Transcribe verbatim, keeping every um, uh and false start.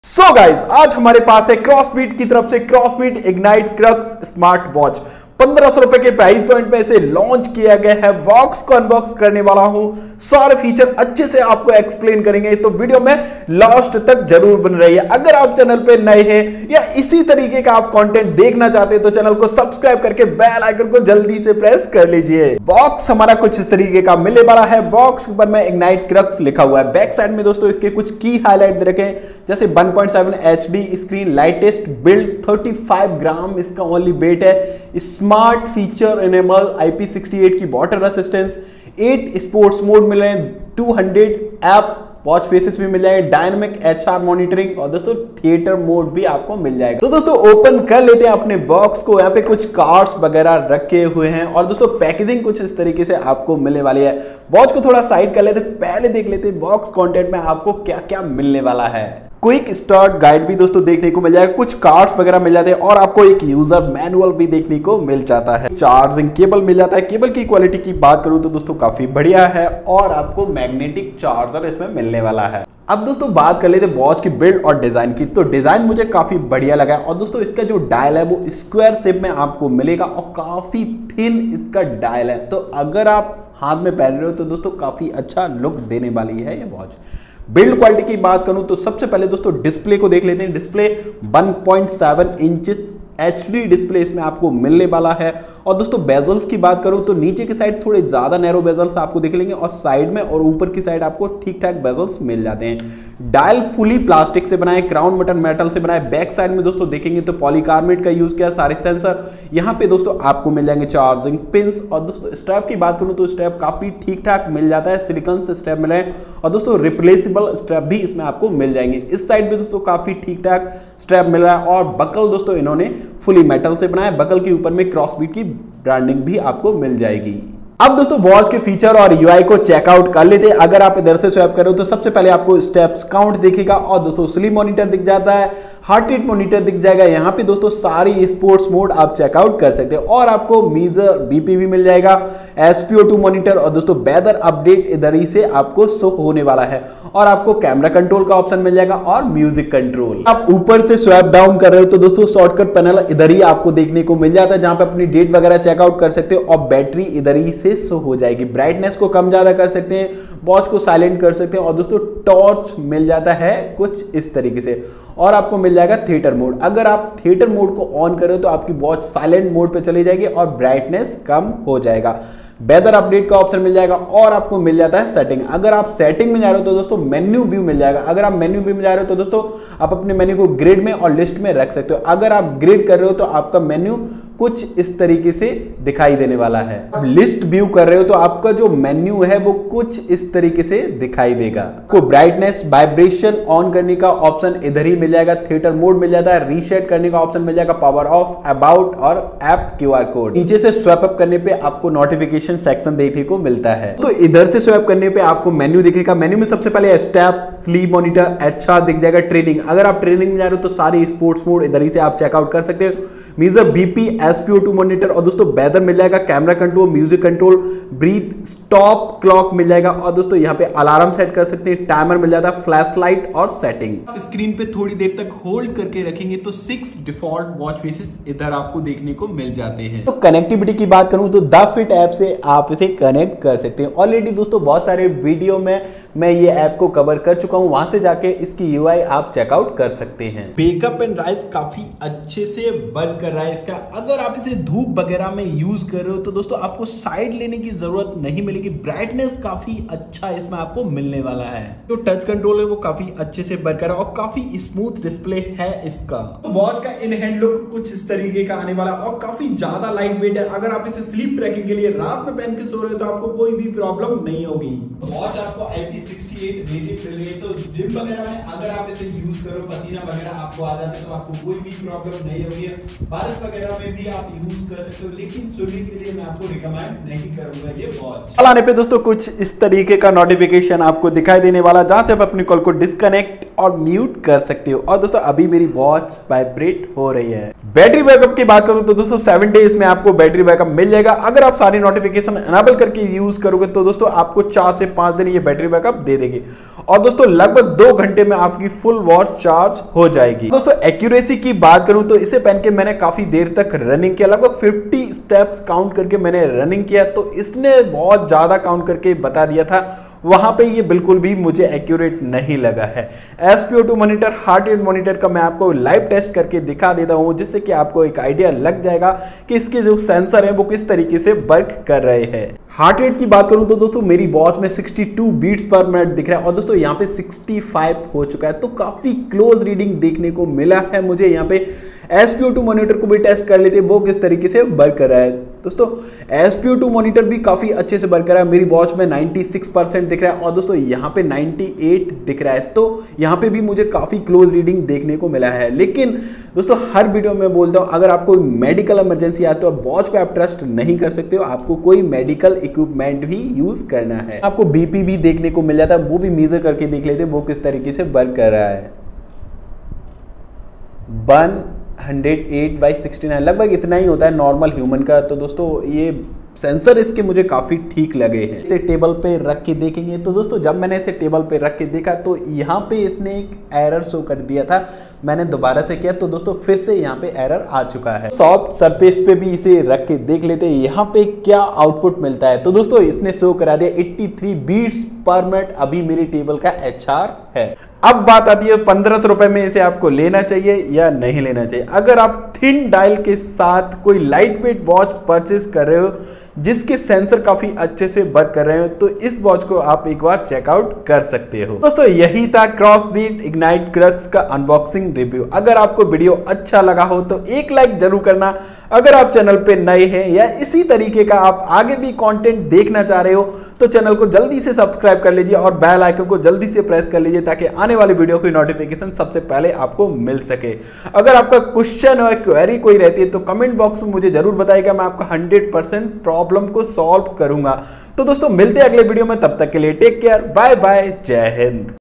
सो so guys आज हमारे पास है क्रॉसबीट की तरफ से Crossbeat Ignite Crux smart watch. पंद्रह सौ रुपए के प्राइस पॉइंट पे इसे लॉन्च किया गया है। बॉक्स को अनबॉक्स करने वाला हूं, सारे फीचर अच्छे से आपको एक्सप्लेन करेंगे, तो वीडियो में लास्ट तक जरूर बन रही है। अगर आप चैनल पे नए हैं या इसी तरीके का आप कंटेंट देखना चाहते हैं तो चैनल को सब्सक्राइब करके बेल आइकन को जल्दी से प्रेस कर लीजिए। बॉक्स हमारा कुछ इस तरीके का मिलने वाला है। बॉक्स पर में इग्नाइट क्रक्स लिखा हुआ है। बैक साइड में दोस्तों इसके कुछ की हाईलाइट दे रखे हैं, जैसे one point seven H D screen, lightest build, thirty five gram इसका ओनली वेट है, smart feature enable, I P sixty eight की water resistance, eight sports mode मिले हैं, two hundred app watch faces भी मिल जाएंगे, डायनामिक एच आर मॉनिटरिंग और दोस्तों थिएटर मोड भी आपको मिल जाएगा। तो दोस्तों ओपन कर लेते हैं अपने बॉक्स को। यहाँ पे कुछ कार्ड्स वगैरह रखे हुए हैं और दोस्तों पैकेजिंग कुछ इस तरीके से आपको मिलने वाली है। वॉच को थोड़ा साइड कर लेते, पहले देख लेते हैं बॉक्स कंटेंट में आपको क्या क्या मिलने वाला है। क्विक स्टार्ट गाइड भी दोस्तों देखने को मिल जाएगा, कुछ कार्ड्स वगैरह मिल जाते हैं और आपको एक यूजर मैनुअल भी देखने को मिल जाता है। चार्जिंग केबल मिल जाता है। केबल की क्वालिटी की बात करूं तो दोस्तों काफी बढ़िया है और आपको मैग्नेटिक चार्जर इसमें मिलने वाला है। अब दोस्तों बात कर लेते हैं वॉच की बिल्ड और डिजाइन की। तो डिजाइन मुझे काफी बढ़िया लगा है और दोस्तों इसका जो डायल है वो स्क्वायर शेप में आपको मिलेगा और काफी थिन इसका डायल है। तो अगर आप हाथ में पहन रहे हो तो दोस्तों काफी अच्छा लुक देने वाली है ये वॉच। बिल्ड क्वालिटी की बात करूं तो सबसे पहले दोस्तों डिस्प्ले को देख लेते हैं। Display one point seven inches H D display इसमें आपको मिलने वाला है। और दोस्तों बेजल्स की बात करूं तो नीचे की साइड थोड़े ज्यादा नैरो बेजल्स आपको दिख लेंगे और साइड में और ऊपर की साइड आपको ठीक ठाक बेजल्स मिल जाते हैं। डायल फुली प्लास्टिक से बनाए, क्राउन बटन मेटल से बनाए। बैक साइड में दोस्तों देखेंगे तो पॉलीकार्बोनेट का यूज किया, सारे सेंसर यहाँ पे दोस्तों आपको मिल जाएंगे, चार्जिंग पिंस। और दोस्तों स्ट्रैप की बात करूं तो स्ट्रैप काफी ठीक ठाक मिल जाता है, सिलिकॉन से स्ट्रैप मिले हैं और दोस्तों रिप्लेसेबल स्ट्रैप भी इसमें आपको मिल जाएंगे। इस साइड पे दोस्तों काफी ठीक ठाक स्ट्रैप मिल रहा है और बकल दोस्तों इन्होंने फुली मेटल से बनाया। बकल के ऊपर में क्रॉसबीट की ब्रांडिंग भी आपको मिल जाएगी। अब दोस्तों वॉच के फीचर और यूआई को चेकआउट कर लेते हैं। अगर आप इधर से स्वैप करो तो सबसे पहले आपको स्टेप्स काउंट दिखेगा और दोस्तों स्लीप मॉनिटर दिख जाता है, हार्ट रेट मॉनिटर दिख जाएगा। यहाँ पे दोस्तों सारी स्पोर्ट्स मोड आप चेकआउट कर सकते हैं और आपको मीजर बीपी भी मिल जाएगा, S P O two monitor और दोस्तों वेदर अपडेट इधर ही से आपको शो होने वाला है। और आपको कैमरा कंट्रोल का ऑप्शन मिल जाएगा और म्यूजिक कंट्रोल। आप ऊपर से स्वैप डाउन कर रहे हो तो दोस्तों शॉर्टकट पैनल इधर ही आपको देखने को मिल जाता है, जहां पे अपनी डेट वगैरह चेकआउट कर सकते हो और बैटरी इधर ही से शो हो जाएगी। ब्राइटनेस को कम ज्यादा कर सकते हैं, वॉच को साइलेंट कर सकते हैं और दोस्तों टॉर्च मिल जाता है कुछ इस तरीके से। और आपको मिल जाएगा थिएटर मोड। अगर आप थिएटर मोड को ऑन करें तो आपकी वॉच साइलेंट मोड पे चली जाएगी और ब्राइटनेस कम हो जाएगा। वेदर अपडेट का ऑप्शन मिल जाएगा और आपको मिल जाता है सेटिंग। अगर आप सेटिंग में जा रहे हो तो दोस्तों मेन्यू व्यू मिल जाएगा। अगर आप मेन्यू व्यू में जा रहे हो तो दोस्तों आप अपने मेन्यू को ग्रिड में और लिस्ट में रख सकते हो। अगर आप ग्रिड कर रहे हो तो आपका मेन्यू कुछ इस तरीके से दिखाई देने वाला है। आप लिस्ट व्यू कर रहे हो तो आपका जो मेन्यू है वो कुछ इस तरीके से दिखाई देगा। आपको ब्राइटनेस वाइब्रेशन ऑन करने का ऑप्शन इधर ही मिल जाएगा, थिएटर मोड मिल जाता है, रीसेट करने का ऑप्शन मिल जाएगा, पावर ऑफ, अबाउट और ऐप क्यू आर कोड। नीचे से स्वैप अप करने पे आपको नोटिफिकेशन सेक्शन देखने को मिलता है। तो इधर से स्वैप करने पे आपको मेन्यू दिखेगा। मेन्यू में सबसे पहले steps, sleep monitor, H R दिख जाएगा, ट्रेनिंग। अगर आप ट्रेनिंग में जा रहे हो तो सारी स्पोर्ट्स मोड इधर ही से आप चेकआउट कर सकते हो। Measure BP, S P O two monitor और दोस्तों वेदर मिल जाएगा, camera control, music control, breath, stop clock मिल जाएगा और दोस्तों यहाँ पे अलार्म सेट कर सकते हैं, टाइमर मिल जाता है, फ्लैश लाइट और सेटिंग। स्क्रीन पे थोड़ी देर तक होल्ड करके रखेंगे तो सिक्स डिफॉल्ट वॉच फेसेस इधर आपको देखने को मिल जाते हैं। तो कनेक्टिविटी की बात करूं तो द फिट ऐप से आप इसे कनेक्ट कर सकते हैं। ऑलरेडी दोस्तों बहुत सारे वीडियो में मैं ये ऐप को कवर कर चुका हूं, वहां से जाके इसकी यूआई आप चेकआउट कर सकते हैं। बैकअप एंड राइज काफी अच्छे से वर्क कर रहा है इसका। अगर आप इसे धूप वगैरह में यूज कर रहे हो तो दोस्तों आपको साइड लेने की जरूरत नहीं मिलेगी। ब्राइटनेस काफी अच्छा इसमें आपको मिलने वाला है। जो तो टच कंट्रोल है वो काफी अच्छे से वर्क कर रहा है और काफी स्मूथ डिस्प्ले है इसका। तो वॉच का इन हैंड लुक कुछ इस तरीके का आने वाला और काफी ज्यादा लाइट वेट है। अगर आप इसे स्लीप ट्रैकिंग के लिए रात में पहन के सो रहे हो तो आपको कोई भी प्रॉब्लम नहीं होगी। वॉच आपको I P sixty eight rated मिल रही है, तो जिम वगैरह में अगर आप इसे यूज करो, पसीना वगैरह आपको आ जाता है तो आपको कोई भी प्रॉब्लम नहीं होगी। बारिश वगैरह में भी आप यूज कर सकते हो, लेकिन स्विमिंग के लिए मैं आपको रिकमेंड नहीं करूंगा ये वॉच। चलाने पे दोस्तों कुछ इस तरीके का नोटिफिकेशन आपको दिखाई देने वाला, जहां से आप अपनी कॉल को डिस्कनेक्ट और म्यूट कर सकते हो। और दोस्तों अभी मेरी वॉच वाइब्रेट हो रही है। बैटरी बैकअप की बात करूं तो दोस्तों सेवन डेज में आपको बैटरी बैकअप मिल जाएगा। अगर आप सारी नोटिफिकेशन एनेबल करके यूज करोगे तो दोस्तों आपको चार से पांच दिन ये बैटरी बैकअप दे देगी और दोस्तों लगभग दो घंटे में आपकी फुल वॉच चार्ज हो जाएगी। दोस्तों एक्यूरेसी की बात करूं तो इसे पहन के मैंने काफी देर तक रनिंग किया, लगभग पचास स्टेप्स काउंट करके मैंने रनिंग किया, तो इसने बहुत ज्यादा काउंट करके बता दिया था। वहां पे ये बिल्कुल भी मुझे एक्यूरेट नहीं लगा है। S P O two monitor, heart rate monitor का मैं आपको लाइव टेस्ट करके दिखा देता हूं, जिससे कि आपको एक आइडिया लग जाएगा कि इसके जो सेंसर हैं वो किस तरीके से वर्क कर रहे हैं। हार्ट रेट की बात करूं तो दोस्तों मेरी वॉच में बासठ बीट्स पर मिनट दिख रहा है और दोस्तों यहाँ पे पैंसठ हो चुका है, तो काफी क्लोज रीडिंग देखने को मिला है मुझे। यहाँ पे S P O two monitor को भी टेस्ट कर लेते वो किस तरीके से वर्क कर रहा है। दोस्तों S P O two monitor भी काफी अच्छे से वर्क कर रहा है। मेरी वॉच में छियानवे परसेंट दिख रहा है और दोस्तों यहाँ पे अट्ठानवे दिख रहा है, तो यहाँ पे भी मुझे काफी क्लोज रीडिंग देखने को मिला है। लेकिन दोस्तों हर वीडियो में बोलता हूँ, अगर आपको मेडिकल इमरजेंसी आती है तो वॉच पे आप ट्रस्ट नहीं कर सकते हो, आपको कोई मेडिकल इक्विपमेंट भी यूज करना है। आपको बीपी भी देखने को मिल जाता है, वो भी मेजर करके देख लेते वो किस तरीके से वर्क कर रहा है। One hundred eight by sixty nine लगभग इतना ही होता है नॉर्मल ह्यूमन का। तो दोस्तों ये सेंसर इसके मुझे काफ़ी ठीक लगे हैं। इसे टेबल पे रख के देखेंगे तो दोस्तों जब मैंने इसे टेबल पे रख के देखा तो यहाँ पे इसने एक एरर शो कर दिया था। मैंने दोबारा से किया तो दोस्तों फिर से यहाँ पे एरर आ चुका है। सॉफ्ट सरफेस पे भी इसे रख के देख लेते हैं यहाँ पे क्या आउटपुट मिलता है। तो दोस्तों इसने शो करा दिया तिरासी बीट्स पर मिनट अभी मेरी टेबल का एच आर है। अब बात आती है पंद्रह सौ रुपए में इसे आपको लेना चाहिए या नहीं लेना चाहिए। अगर आप थिन डायल के साथ कोई लाइट वेट वॉच परचेस कर रहे हो जिसके सेंसर काफी अच्छे से वर्क कर रहे हो तो इस वॉच को आप एक बार चेकआउट कर सकते हो। दोस्तों यही था क्रॉसबीट इग्नाइट क्रक्स का अनबॉक्सिंग रिव्यू। अगर आपको वीडियो अच्छा लगा हो तो एक लाइक जरूर करना। अगर आप चैनल पे नए हैं या इसी तरीके का आप आगे भी कंटेंट देखना चाह रहे हो तो चैनल को जल्दी से सब्सक्राइब कर लीजिए और बेल आइकन को जल्दी से प्रेस कर लीजिए ताकि आने वाली वीडियो की नोटिफिकेशन सबसे पहले आपको मिल सके। अगर आपका क्वेश्चन और क्वेरी कोई रहती है तो कमेंट बॉक्स में मुझे जरूर बताइएगा, मैं आपका हंड्रेड परसेंट प्रॉब्लम को सॉल्व करूंगा। तो दोस्तों मिलते हैं अगले वीडियो में, तब तक के लिए टेक केयर, बाय बाय, जय हिंद।